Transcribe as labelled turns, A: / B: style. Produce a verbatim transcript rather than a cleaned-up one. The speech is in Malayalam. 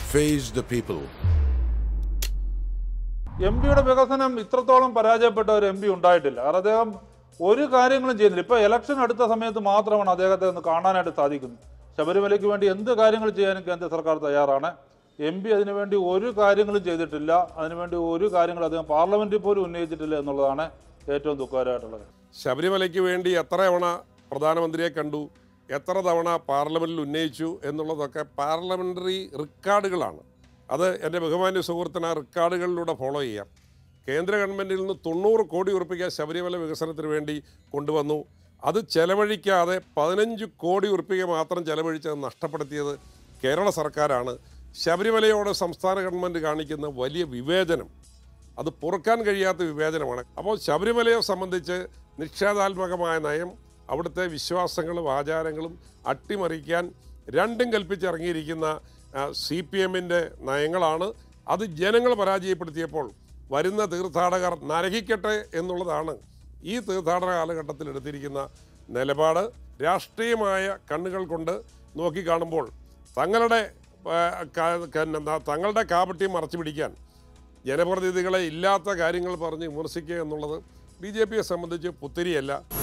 A: face the people.
B: എം പിയുടെ വികസനം ഇത്രത്തോളം പരാജയപ്പെട്ട ഒരു എം പി ഉണ്ടായിട്ടില്ല. കാരണം അദ്ദേഹം ഒരു കാര്യങ്ങളും ചെയ്യുന്നില്ല. ഇപ്പോൾ ഇലക്ഷൻ അടുത്ത സമയത്ത് മാത്രമാണ് അദ്ദേഹത്തെ ഒന്ന് കാണാനായിട്ട് സാധിക്കുന്നത്. ശബരിമലയ്ക്ക് വേണ്ടി എന്ത് കാര്യങ്ങൾ ചെയ്യാനും കേന്ദ്ര സർക്കാർ തയ്യാറാണ്. എം പി അതിനുവേണ്ടി ഒരു കാര്യങ്ങളും ചെയ്തിട്ടില്ല. അതിനുവേണ്ടി ഒരു കാര്യങ്ങളും അദ്ദേഹം പാർലമെന്റിൽ പോലും ഉന്നയിച്ചിട്ടില്ല എന്നുള്ളതാണ് ഏറ്റവും ദുഃഖകരമായിട്ടുള്ളത്.
C: ശബരിമലയ്ക്ക് വേണ്ടി എത്ര തവണ പ്രധാനമന്ത്രിയെ കണ്ടു, എത്ര തവണ പാർലമെന്റിൽ ഉന്നയിച്ചു എന്നുള്ളതൊക്കെ പാർലമെന്ററി റെക്കോർഡുകളാണ്. അത് എൻ്റെ ബഹുമാന്യ സുഹൃത്തിന് ആ റെക്കോർഡുകളിലൂടെ ഫോളോ ചെയ്യാം. കേന്ദ്ര ഗവൺമെൻറ്റിൽ നിന്ന് തൊണ്ണൂറ് കോടി ഉറുപ്പിക ശബരിമല വികസനത്തിന് വേണ്ടി കൊണ്ടുവന്നു. അത് ചെലവഴിക്കാതെ പതിനഞ്ച് കോടി ഉറുപ്പിക മാത്രം ചെലവഴിച്ചത് നഷ്ടപ്പെടുത്തിയത് കേരള സർക്കാരാണ്. ശബരിമലയോട് സംസ്ഥാന ഗവൺമെൻറ് കാണിക്കുന്ന വലിയ വിവേചനം, അത് പൊറുക്കാൻ കഴിയാത്ത വിവേചനമാണ്. അപ്പോൾ ശബരിമലയെ സംബന്ധിച്ച് നിഷേധാത്മകമായ നയം, അവിടുത്തെ വിശ്വാസങ്ങളും ആചാരങ്ങളും അട്ടിമറിക്കാൻ രണ്ടും കൽപ്പിച്ചിറങ്ങിയിരിക്കുന്ന സി പി എമ്മിൻ്റെ നയങ്ങളാണ്. അത് ജനങ്ങൾ പരാജയപ്പെടുത്തിയപ്പോൾ വരുന്ന തീർത്ഥാടകർ നരകിക്കട്ടെ എന്നുള്ളതാണ് ഈ തീർത്ഥാടന കാലഘട്ടത്തിൽ എടുത്തിരിക്കുന്ന നിലപാട്. രാഷ്ട്രീയമായ കണ്ണുകൾ കൊണ്ട് നോക്കിക്കാണുമ്പോൾ തങ്ങളുടെ തങ്ങളുടെ കാപട്യം മറച്ചു പിടിക്കാൻ ജനപ്രതിനിധികളെ ഇല്ലാത്ത കാര്യങ്ങൾ പറഞ്ഞ് വിമർശിക്കുക എന്നുള്ളത് ബി ജെ പിയെ സംബന്ധിച്ച് പുത്തിരിയല്ല.